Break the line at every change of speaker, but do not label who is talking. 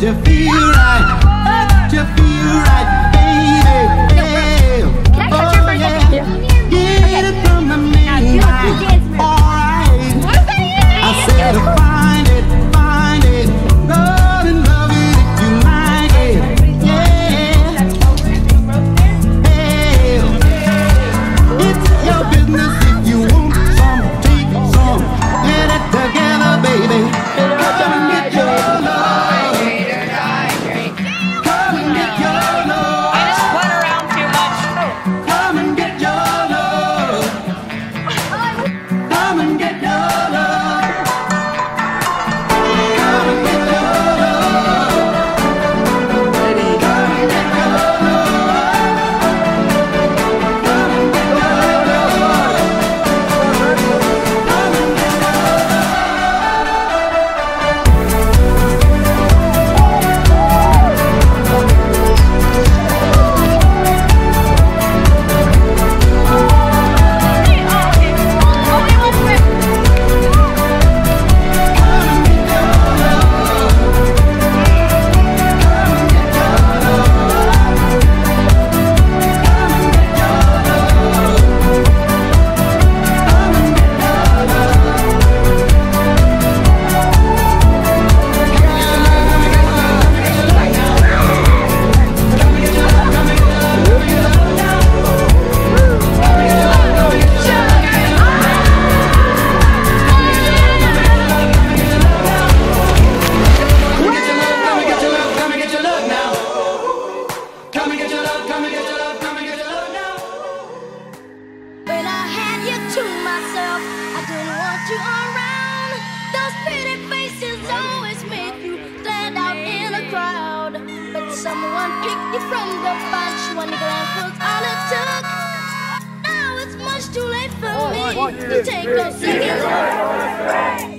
you feel right, you feel right, baby.
Can I touch your first second? Yeah.
Get it from the main line. Alright, I said find it, love and love it if you like it. Yeah, hey, it's your business if you want some, take some, get it together, baby. Come and get your love. Come and get your love.
I just went around too much.
Come and get your love. Come and get your love. Come and get your love. Baby, come and get your love. Come and get your love. Come and get your
When I had you to myself, I didn't want you around. Those pretty faces always make you stand out in a crowd. But someone picked you from the bunch. One glance was all it took. Now it's much too late for me to take those seconds.